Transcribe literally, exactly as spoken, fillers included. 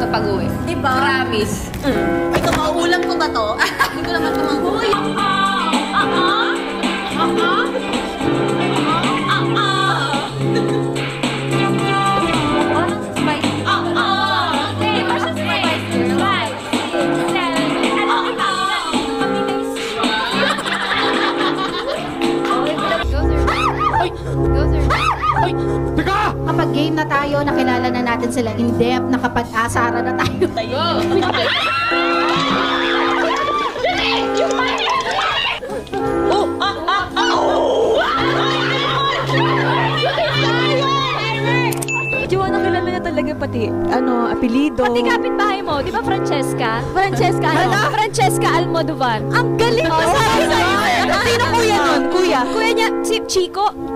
pag-uwi. Diba? Promise. Mm. Ay, kamauulam ko ba to? Hindi ko naman kamauulam. Kapag game na tayo, nakilala na natin sila in depth, nakapag-asara na tayo. Jowa, nakilala niya talaga pati, ano, apelido. Pati kapitbahay mo, di ba Francesca? Francesca, ano? Francesca Almodovar. Ang galing mo, sabi sa'yo. Sino kuya nun? Kuya? Kuya niya, si Chico.